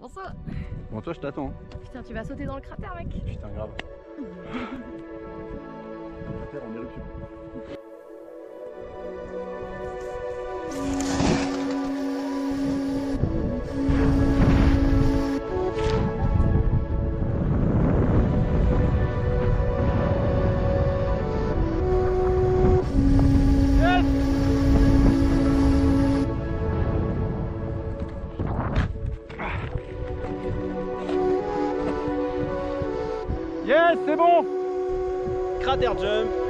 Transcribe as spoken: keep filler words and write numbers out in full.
François. Bon, toi, je t'attends. Putain, tu vas sauter dans le cratère, mec. Putain, grave. Le cratère en éruption. Yes, c'est bon. Cratère jump.